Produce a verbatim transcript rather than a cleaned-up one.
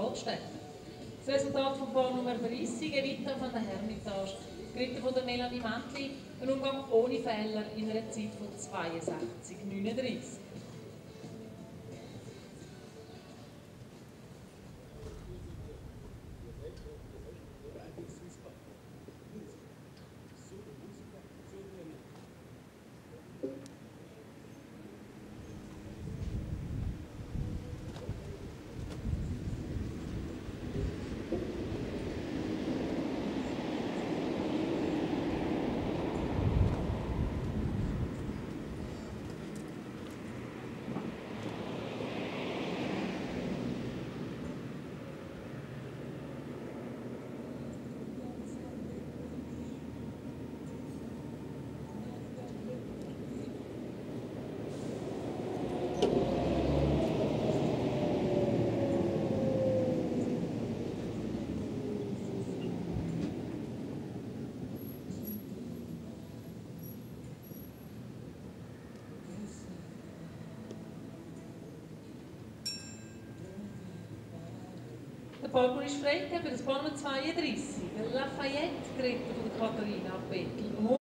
Altstädter. Das Resultat von Paar Nummer dreißig, Evita von der Hermitage, geritten von der Melanie Mäntli, ein Umgang ohne Fehler in einer Zeit von zweiundsechzig neununddreißig. Der Parkour ist frei für das Paar Nummer zweiunddreißig, Lafayette, geritten von der Katharina Bettel.